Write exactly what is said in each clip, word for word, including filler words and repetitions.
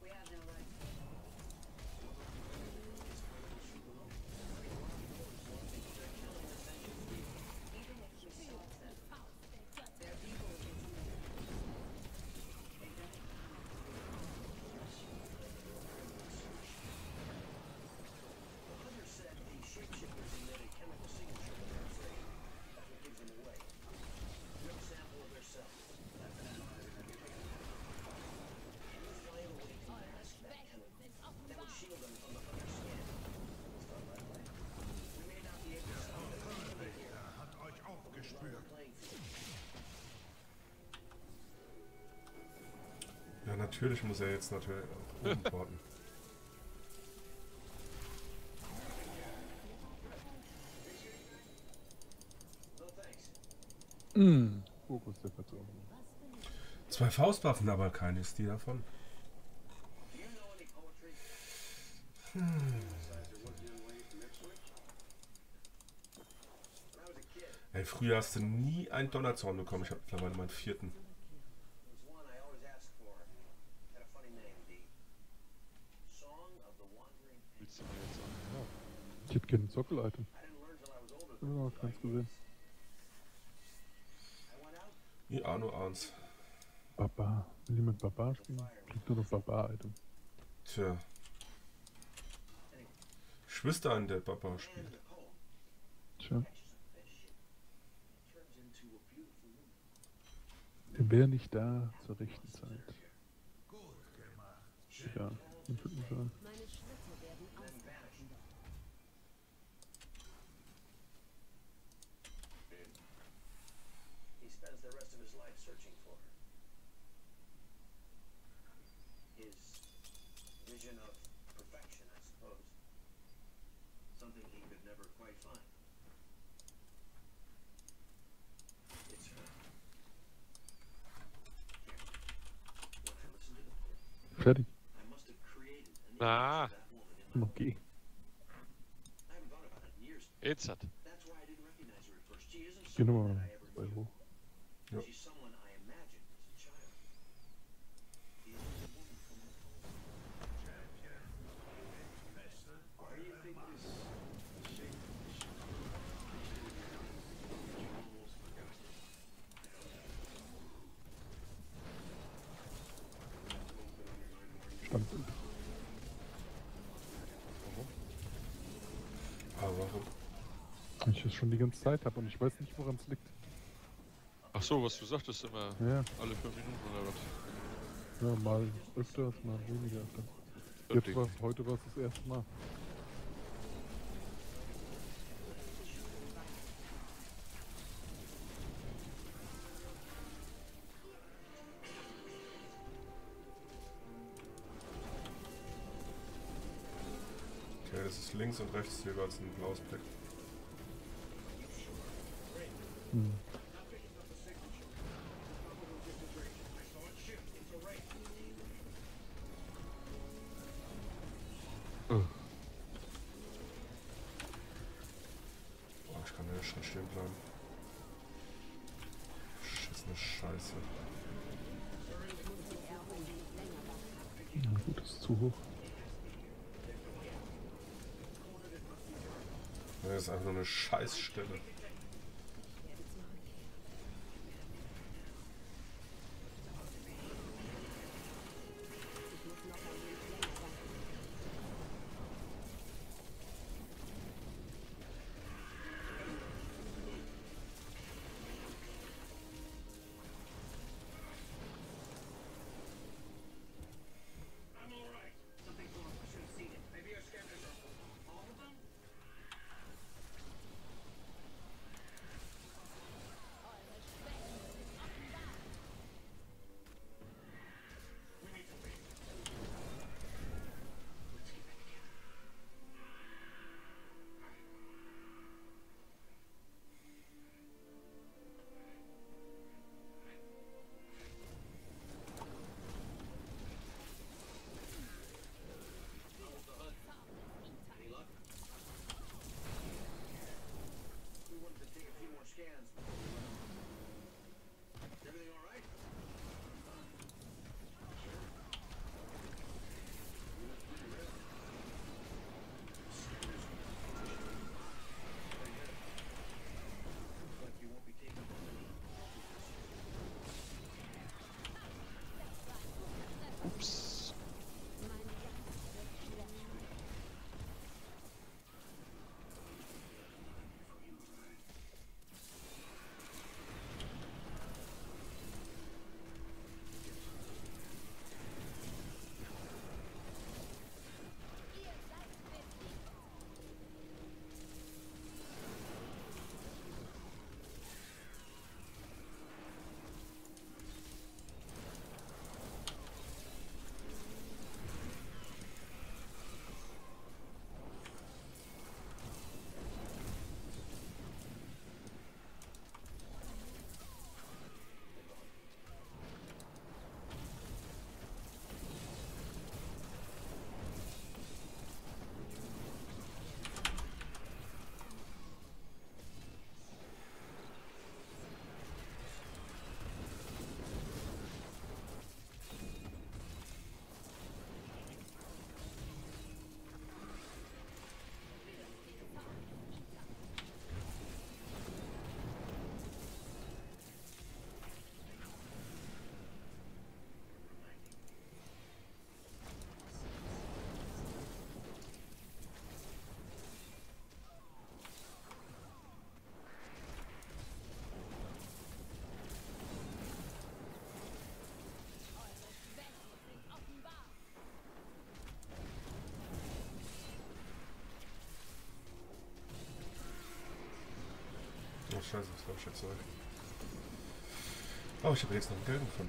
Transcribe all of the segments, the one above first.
Ja, natürlich muss er jetzt natürlich antworten. Mm. Fokus der Person. Zwei Faustwaffen, aber keine ist die davon. Hm. Ey, früher hast du nie einen Donnerzorn bekommen. Ich habe mittlerweile meinen vierten. Willst du mir jetzt an? Ja. Ich hätte gerne ein Sockel-Item. Ich habe noch keins gesehen. Ja, nur eins. Baba. Will jemand Baba spielen? Kriegt nur noch Baba-Item. Tja. Ich wüsste einen, der Papa spielt. Tja. Er wäre nicht da zur rechten Zeit. Ja, ich würde nicht sagen. Fertig. Ah, Okay. jetzt hat. Geh nochmal zwei hoch. Ja. Standbild. Aber warum? Weil ich das schon die ganze Zeit habe und ich weiß nicht, woran es liegt. Ach so, was du sagtest immer Ja, alle fünf Minuten oder was? ja, mal öfters, mal weniger öfter. Jetzt war heute war es das erste Mal. Okay, das ist links und rechts jeweils ein blaues Fleck. Hm. Oh, ich kann ja schon stehen bleiben. Schissene Scheiße. Na gut, das ist zu hoch. Das ist einfach nur eine Scheißstelle. Ups. Oh scheiße, das war schon Zeug. Oh, ich habe jetzt noch einen gelben gefunden.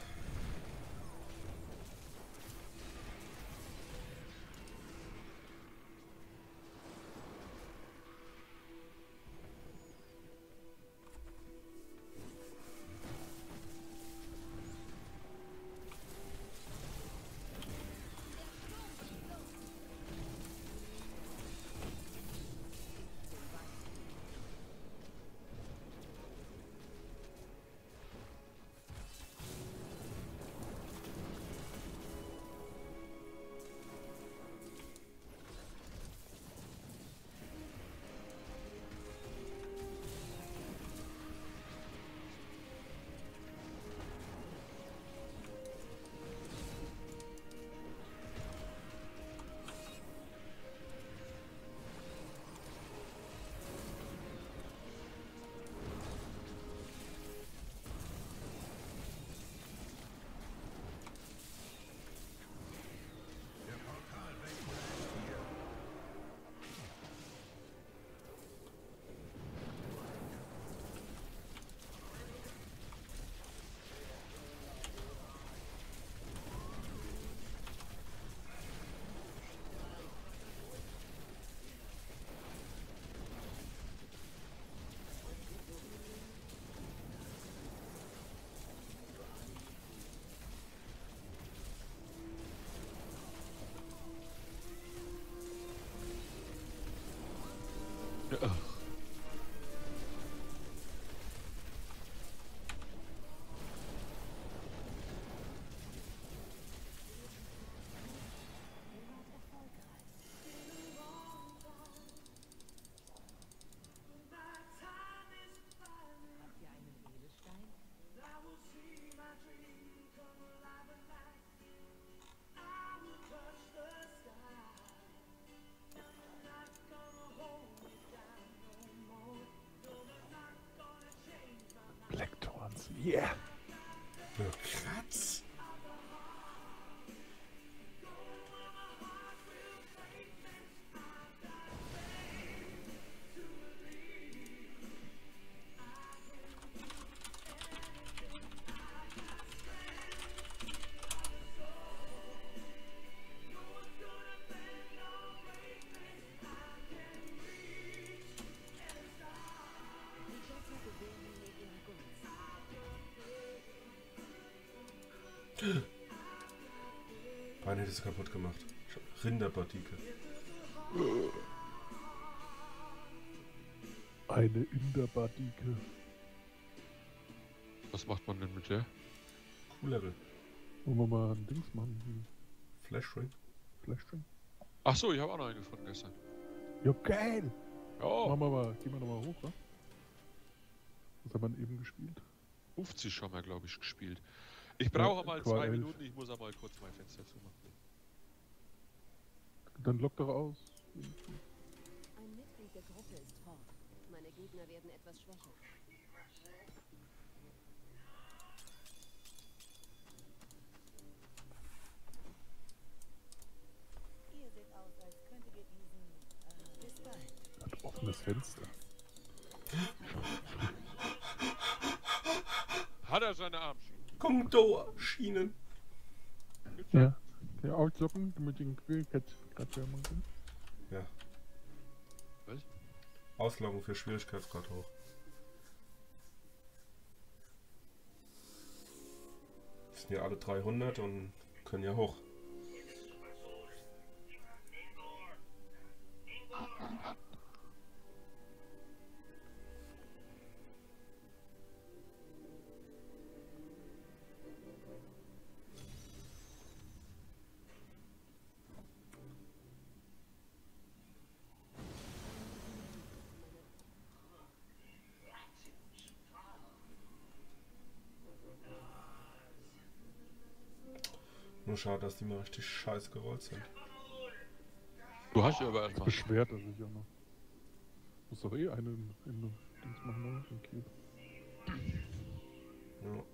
Ja. Blackthorns, yeah! Ja, Kratz! Bein hätte es kaputt gemacht. Rinderbartike. Eine Inderbadike. Was macht man denn mit der? Q-Level. Wollen wir mal ein Dings machen? Ein Flashring. Flashstring? Ach so, ich habe auch noch eine gefunden gestern. Ja, geil! Oh, Machen wir mal, gehen wir nochmal hoch, wa? Was hat man eben gespielt? fünfzig haben wir, glaube ich, gespielt. Ich brauche mal Qual zwei elf. Minuten, ich muss einmal kurz mein Fenster zumachen. Dann lock doch aus. Ein Mitglied der Gruppe ist fort. Meine Gegner werden etwas schwächer. Ihr seht aus, als könntet ihr diesen... Äh, bis bald. Hat offenes Fenster. Hat er seine Armschienen? Condor-Schienen. Ja. Ja, auslocken, damit ich den Quillcat gerade machen kann. Ja. Was? Ausloggen für Schwierigkeitsgrad hoch. Das sind ja alle dreihundert und können ja hoch. Nur schade, dass die mal richtig scheiße gerollt sind. Du hast ja aber erstmal. Beschwert er sich ja noch. Muss doch eh eine in, in Dings machen, ne? In Cube. Ja.